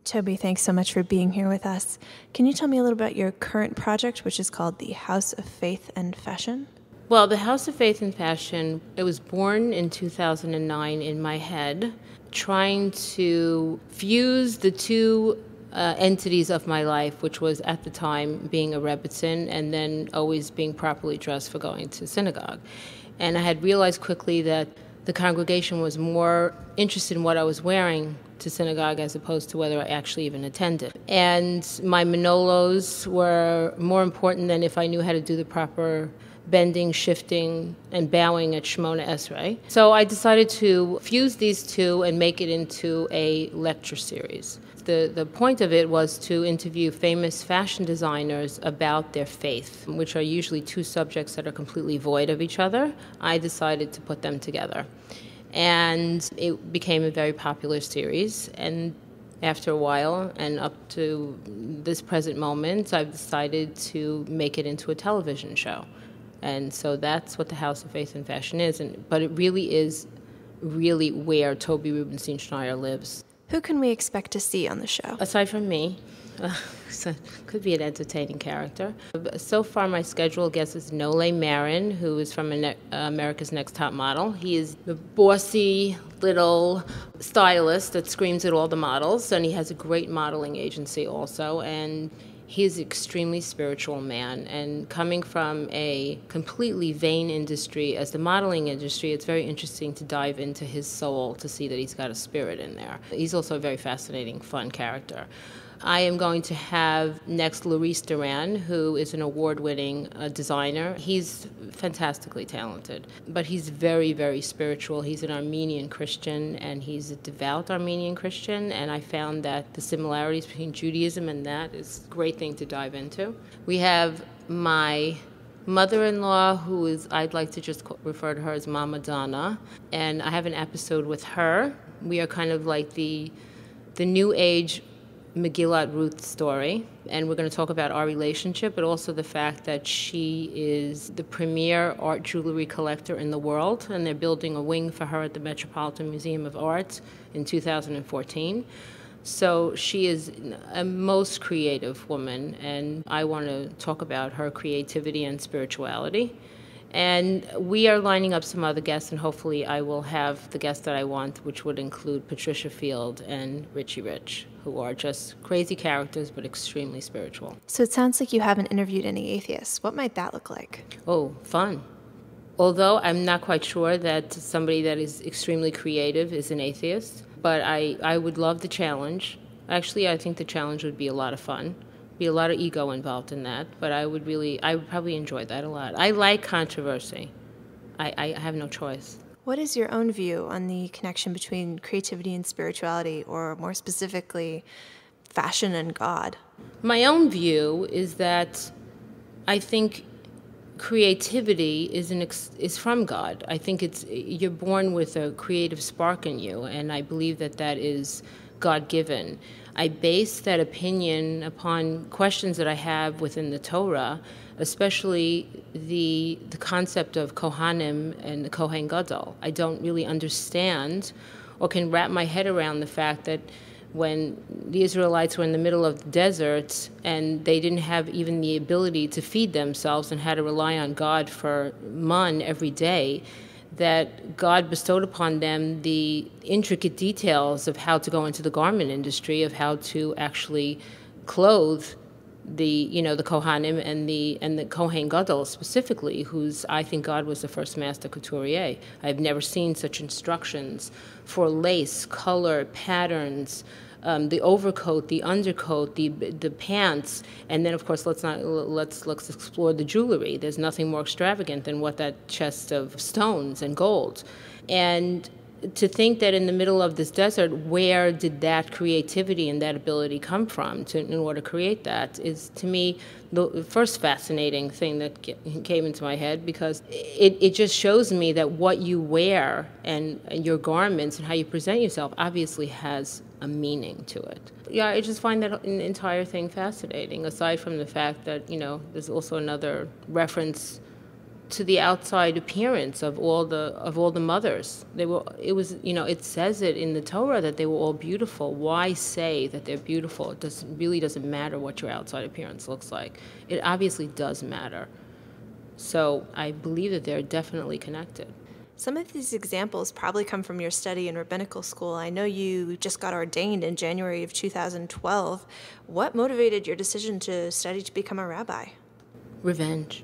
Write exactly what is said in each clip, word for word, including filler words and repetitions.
Toby, thanks so much for being here with us. Can you tell me a little about your current project, which is called the House of Faith and Fashion? Well, the House of Faith and Fashion, it was born in two thousand nine in my head, trying to fuse the two uh, entities of my life, which was at the time being a Rebbitzin and then always being properly dressed for going to synagogue. And I had realized quickly that the congregation was more interested in what I was wearing to synagogue as opposed to whether I actually even attended. And my Manolos were more important than if I knew how to do the proper bending, shifting, and bowing at Shemona Esrei. So I decided to fuse these two and make it into a lecture series. The, the point of it was to interview famous fashion designers about their faith, which are usually two subjects that are completely void of each other. I decided to put them together. And it became a very popular series. And after a while, and up to this present moment, I've decided to make it into a television show. And so that's what the House of Faith and Fashion is. And, but it really is really where Toby Rubenstein Schneider lives. Who can we expect to see on the show? Aside from me, uh, so could be an entertaining character. So far, my schedule guest is Nole Marin, who is from ne- uh, America's Next Top Model. He is the bossy little stylist that screams at all the models, and he has a great modeling agency also. And he's an extremely spiritual man, and coming from a completely vain industry as the modeling industry, it's very interesting to dive into his soul to see that he's got a spirit in there. He's also a very fascinating, fun character. I am going to have next Luis Duran, who is an award-winning uh, designer. He's fantastically talented, but he's very, very spiritual. He's an Armenian Christian, and he's a devout Armenian Christian, and I found that the similarities between Judaism and that is a great thing to dive into. We have my mother-in-law, who is, I'd like to just refer to her as Mama Donna, and I have an episode with her. We are kind of like the, the new age Megillat Ruth story, and we're going to talk about our relationship, but also the fact that she is the premier art jewelry collector in the world, and they're building a wing for her at the Metropolitan Museum of Art in two thousand fourteen. So she is a most creative woman, and I want to talk about her creativity and spirituality. And we are lining up some other guests, and hopefully I will have the guests that I want, which would include Patricia Field and Richie Rich, who are just crazy characters but extremely spiritual. So it sounds like you haven't interviewed any atheists. What might that look like? Oh, fun. Although I'm not quite sure that somebody that is extremely creative is an atheist, but I, I would love the challenge. Actually, I think the challenge would be a lot of fun. Be a lot of ego involved in that, but I would really, I would probably enjoy that a lot. I like controversy. I, I have no choice. What is your own view on the connection between creativity and spirituality, or more specifically, fashion and God? My own view is that I think creativity is an ex- is from God. I think it's you're born with a creative spark in you, and I believe that that is God-given. I base that opinion upon questions that I have within the Torah, especially the the concept of Kohanim and the Kohen Gadol. I don't really understand or can wrap my head around the fact that when the Israelites were in the middle of the desert and they didn't have even the ability to feed themselves and had to rely on God for man every day, that God bestowed upon them the intricate details of how to go into the garment industry, of how to actually clothe the, you know, the Kohanim and the and the Kohen Gadol specifically, who's, I think God was the first master couturier. I've never seen such instructions for lace, color, patterns, Um, the overcoat, the undercoat, the the pants, and then of course let's not let's let's explore the jewelry. There's nothing more extravagant than what that chest of stones and gold, and to think that in the middle of this desert, where did that creativity and that ability come from to, in order to create that is, to me, the first fascinating thing that came into my head, because it, it just shows me that what you wear and, and your garments and how you present yourself obviously has a meaning to it. Yeah, I just find that entire thing fascinating, aside from the fact that, you know, there's also another reference to the outside appearance of all the of all the mothers. They were. It was. You know. It says it in the Torah that they were all beautiful. Why say that they're beautiful? It doesn't really doesn't matter what your outside appearance looks like. It obviously does matter. So I believe that they're definitely connected. Some of these examples probably come from your study in rabbinical school. I know you just got ordained in January of two thousand twelve. What motivated your decision to study to become a rabbi? Revenge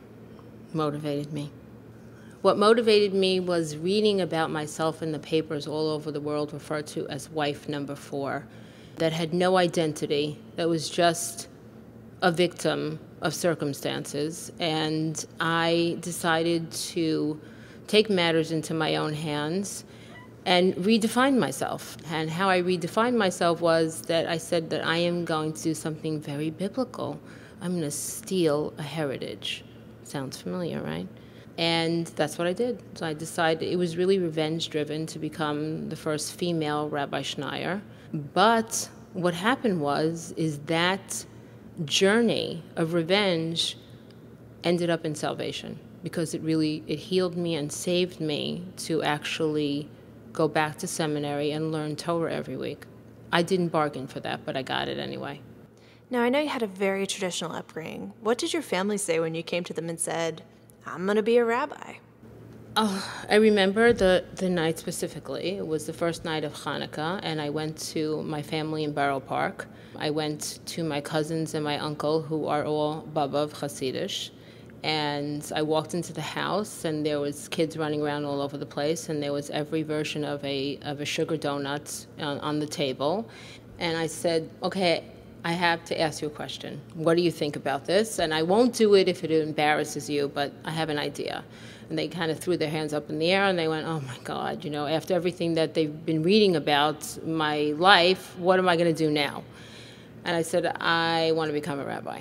motivated me. What motivated me was reading about myself in the papers all over the world referred to as wife number four, that had no identity, that was just a victim of circumstances. And I decided to take matters into my own hands and redefine myself. And how I redefined myself was that I said that I am going to do something very biblical. I'm going to steal a heritage. Sounds familiar, right? And that's what I did. So I decided it was really revenge-driven to become the first female Rabbi Schneier. But what happened was, is that journey of revenge ended up in salvation, because it really, it healed me and saved me to actually go back to seminary and learn Torah every week. I didn't bargain for that, but I got it anyway. Now, I know you had a very traditional upbringing. What did your family say when you came to them and said, I'm going to be a rabbi? Oh, I remember the, the night specifically. It was the first night of Hanukkah, and I went to my family in Borough Park. I went to my cousins and my uncle, who are all Baba of Hasidish. And I walked into the house, and there was kids running around all over the place, and there was every version of a of a sugar donut on, on the table. And I said, okay, I have to ask you a question. What do you think about this? And I won't do it if it embarrasses you, but I have an idea. And they kind of threw their hands up in the air, and they went, oh, my God, you know, after everything that they've been reading about my life, what am I going to do now? And I said, I want to become a rabbi.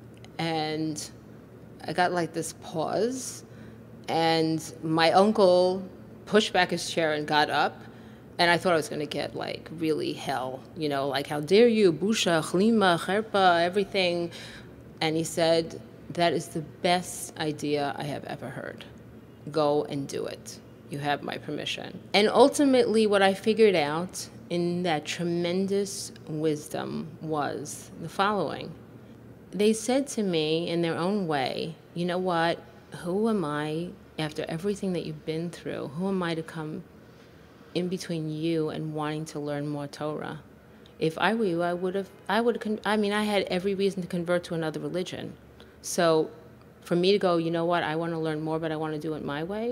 And I got like this pause, and my uncle pushed back his chair and got up. And I thought I was going to get, like, really hell, you know, like, how dare you, busha, chlima, cherpa, everything. And he said, that is the best idea I have ever heard. Go and do it. You have my permission. And ultimately, what I figured out in that tremendous wisdom was the following. They said to me in their own way, you know what, who am I, after everything that you've been through, who am I to come in between you and wanting to learn more Torah? If I were you, I would have, I would have, I mean, I had every reason to convert to another religion. So for me to go, you know what, I want to learn more, but I want to do it my way,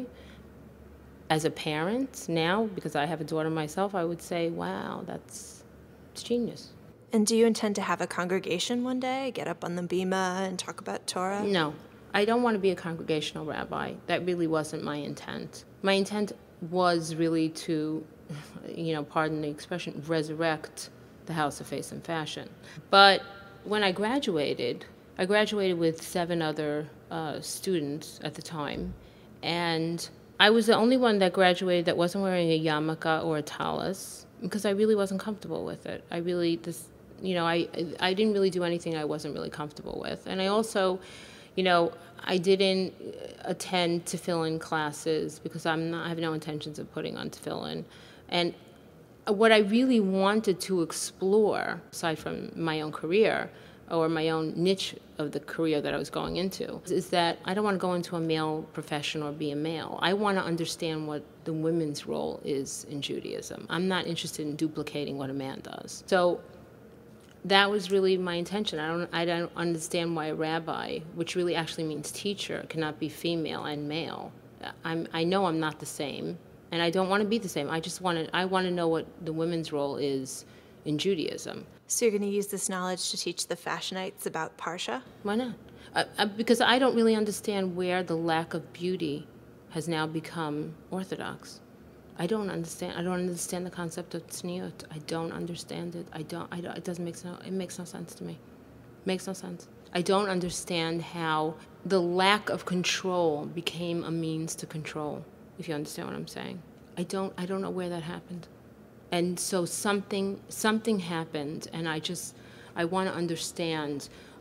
as a parent now, because I have a daughter myself, I would say, wow, that's it's genius. And do you intend to have a congregation one day, get up on the bima and talk about Torah? No, I don't want to be a congregational rabbi. That really wasn't my intent. My intent was really to, you know, pardon the expression, resurrect the House of Face and Fashion. But when I graduated, I graduated with seven other uh, students at the time, and I was the only one that graduated that wasn't wearing a yarmulke or a talis, because I really wasn't comfortable with it. I really, this, you know, I, I didn't really do anything I wasn't really comfortable with. And I also, you know, I didn't attend tefillin classes because I'm not, I have no intentions of putting on tefillin. And what I really wanted to explore, aside from my own career or my own niche of the career that I was going into, is that I don't want to go into a male profession or be a male. I want to understand what the women's role is in Judaism. I'm not interested in duplicating what a man does. So that was really my intention. I don't, I don't understand why a rabbi, which really actually means teacher, cannot be female and male. I'm, I know I'm not the same, and I don't want to be the same. I just want to, I want to know what the women's role is in Judaism. So you're going to use this knowledge to teach the Fashionites about Parsha? Why not? Uh, uh, because I don't really understand where the lack of beauty has now become orthodox. I don't understand. I don't understand the concept of tzniut. I don't understand it. I don't. I don't. It doesn't make no. It makes no sense to me. It makes no sense. I don't understand how the lack of control became a means to control. If you understand what I'm saying, I don't. I don't know where that happened. And so something something happened, and I just I want to understand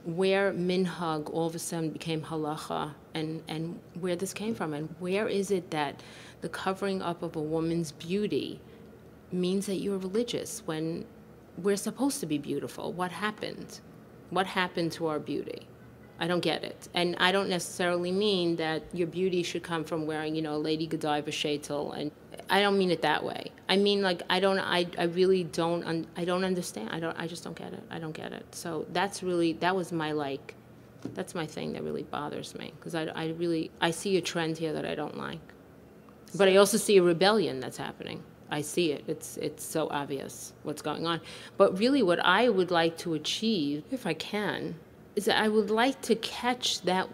where minhag all of a sudden became halacha, and, and where this came from, and where is it that the covering up of a woman's beauty means that you're religious when we're supposed to be beautiful. What happened? What happened to our beauty? I don't get it. And I don't necessarily mean that your beauty should come from wearing, you know, a Lady Godiva shaitel, and I don't mean it that way. I mean, like, I don't, I, I really don't, un, I don't understand. I don't, I just don't get it. I don't get it. So that's really, that was my, like, that's my thing that really bothers me, because I, I really, I see a trend here that I don't like. But I also see a rebellion that's happening. I see it. It's, it's so obvious what's going on. But really what I would like to achieve, if I can, is that I would like to catch that,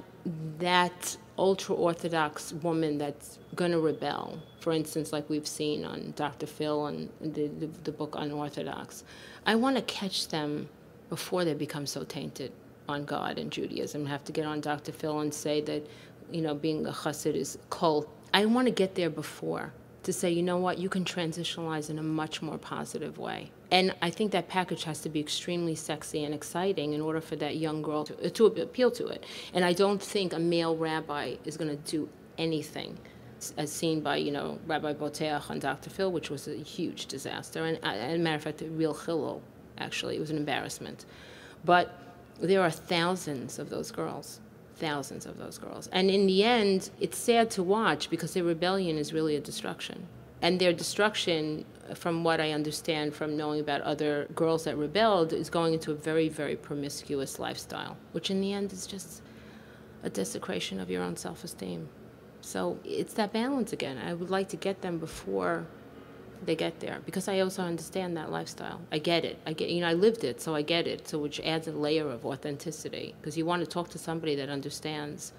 that ultra-Orthodox woman that's going to rebel. For instance, like we've seen on Doctor Phil and the, the, the book Unorthodox. I want to catch them before they become so tainted on God and Judaism, have to get on Doctor Phil and say that, you know, being a chassid is cult. I want to get there before, to say, you know what, you can transitionalize in a much more positive way. And I think that package has to be extremely sexy and exciting in order for that young girl to, to appeal to it. And I don't think a male rabbi is going to do anything, as seen by, you know, Rabbi Boteach on Doctor Phil, which was a huge disaster. And, as a matter of fact, a real chillul, actually. It was an embarrassment. But there are thousands of those girls. Thousands of those girls. And in the end, it's sad to watch, because their rebellion is really a destruction. And their destruction, from what I understand from knowing about other girls that rebelled, is going into a very, very promiscuous lifestyle, which in the end is just a desecration of your own self-esteem. So it's that balance again. I would like to get them before they get there, because I also understand that lifestyle. I get it. I get, you know, I lived it, so I get it. So which adds a layer of authenticity, because you want to talk to somebody that understands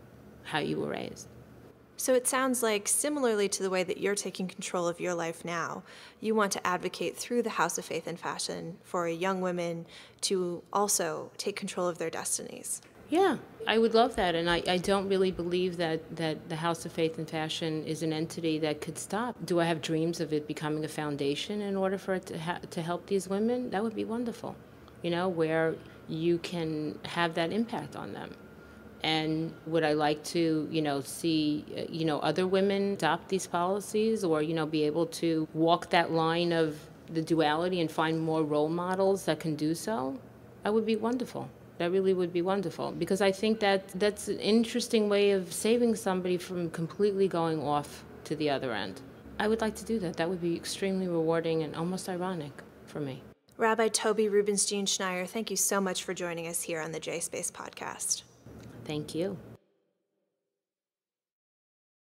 how you were raised. So it sounds like, similarly to the way that you're taking control of your life now, you want to advocate through the House of Faith and Fashion for young women to also take control of their destinies. Yeah, I would love that, and I, I don't really believe that, that the House of Faith and Fashion is an entity that could stop. Do I have dreams of it becoming a foundation in order for it to, ha to help these women? That would be wonderful, you know, where you can have that impact on them. And would I like to, you know, see, uh, you know, other women adopt these policies, or, you know, be able to walk that line of the duality and find more role models that can do so? That would be wonderful. That really would be wonderful, because I think that that's an interesting way of saving somebody from completely going off to the other end. I would like to do that. That would be extremely rewarding and almost ironic for me. Rabbi Toby Rubenstein Schneier, thank you so much for joining us here on the J Space podcast. Thank you.